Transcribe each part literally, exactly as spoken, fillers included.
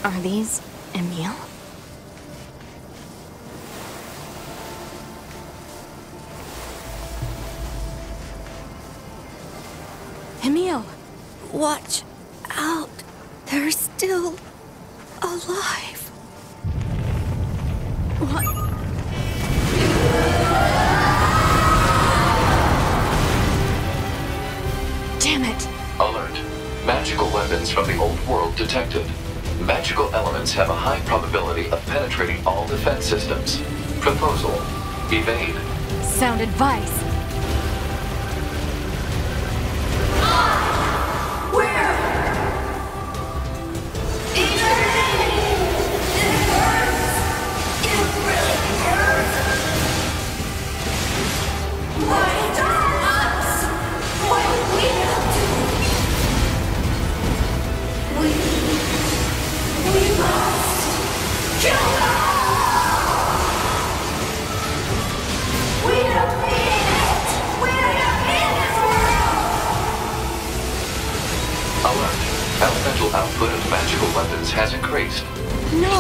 Are these Emil? Emil! Watch out! They're still alive. What? Damn it! Alert. Magical weapons from the old world detected. Magical elements have a high probability of penetrating all defense systems. Proposal. Evade. Sound advice. Elemental output of magical weapons has increased. No!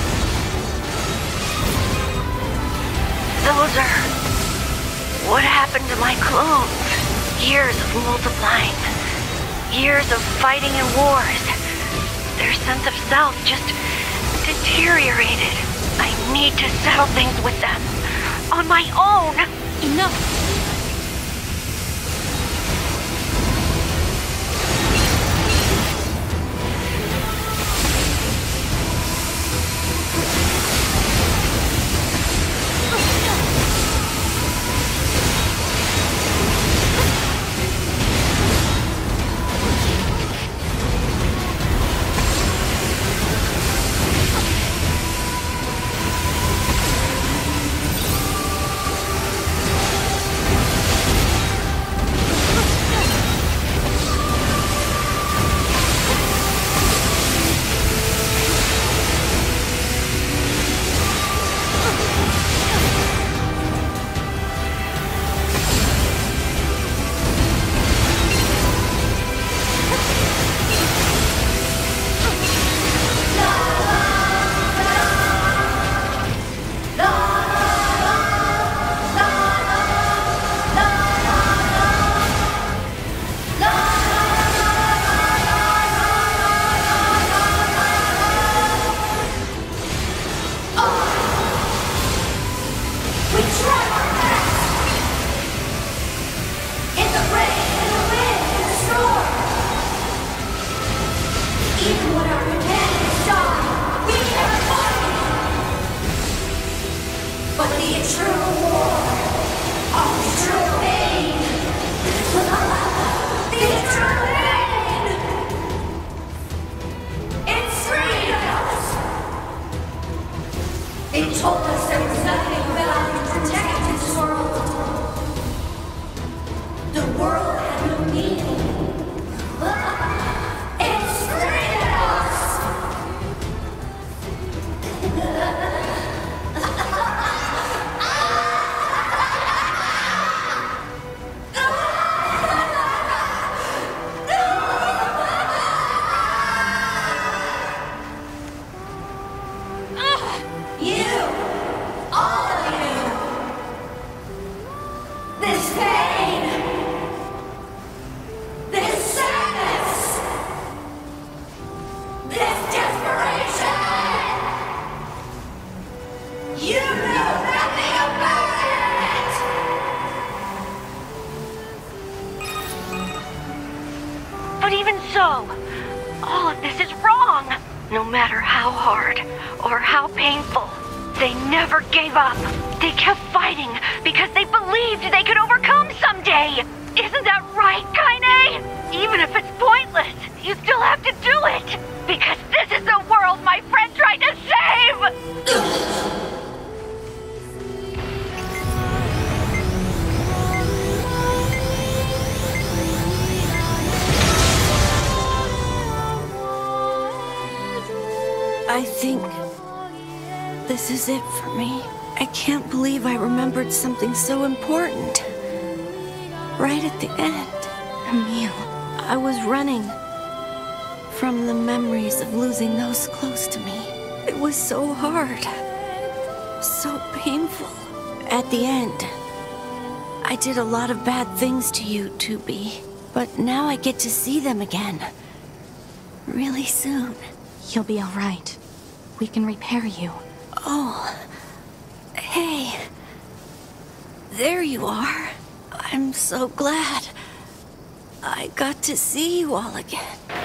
Soldier! What happened to my clones? Years of multiplying. Years of fighting in wars. Their sense of self just deteriorated. I need to settle things with them. On my own! Enough! But even so, all of this is wrong. No matter how hard or how painful, they never gave up. They kept fighting because they believed they could overcome someday. Isn't that right, Kaine? Even if it's pointless, you still have to do it. Because this is the world my friend tried to save! I think this is it for me. I can't believe I remembered something so important. Right at the end. Emil, I was running from the memories of losing those close to me. It was so hard. So painful. At the end, I did a lot of bad things to you, two B. But now I get to see them again. Really soon. You'll be all right. We can repair you. Oh. Hey. There you are. I'm so glad I got to see you all again.